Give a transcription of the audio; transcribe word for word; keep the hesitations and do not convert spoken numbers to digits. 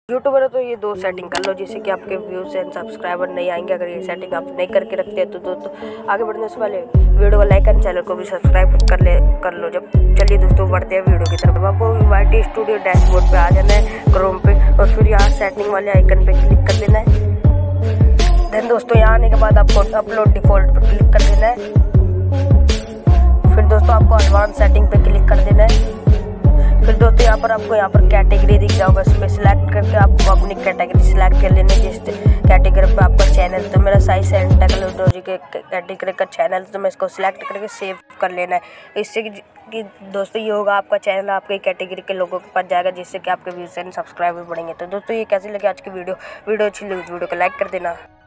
YouTuber है तो ये दो सेटिंग कर लो जिससे कि आपके व्यूज एंड सब्सक्राइबर नहीं आएंगे। अगर ये सेटिंग आप नहीं करके रखते हैं तो दोस्तों आगे बढ़ने से पहले वीडियो को लाइक एंड चैनल को भी सब्सक्राइब कर ले कर लो। जब चलिए दोस्तों बढ़ते हैं वीडियो की तरफ। आपको वाई टी स्टूडियो डैशबोर्ड पे आ जाना है क्रोम पे, और फिर यहाँ सेटिंग वाले आइकन पे क्लिक कर देना है। देन दोस्तों यहाँ आने के बाद आपको अपलोड डिफॉल्ट पर क्लिक कर देना है। फिर दोस्तों आपको एडवांस सेटिंग पे क्लिक कर देना है। फिर दोस्तों यहाँ पर आपको यहाँ पर कैटेगरी दिख जाओगा, इस पर सिलेक्ट करके आपको अपनी कैटेगरी सिलेक्ट कर लेनी है। जिस कैटेगरी पे आपका चैनल, तो मेरा साइंस एंड टेक्नोलॉजी के कैटेगरी का चैनल, तो मैं इसको सिलेक्ट करके सेव कर लेना है। इससे कि, कि दोस्तों ये होगा आपका चैनल आपके कैटेगरी के लोगों के पास जाएगा, जिससे कि आपके व्यूज एंड सब्सक्राइबर बढ़ेंगे। तो दोस्तों ये कैसी लगी आज की वीडियो वीडियो अच्छी लगी वीडियो को लाइक कर देना।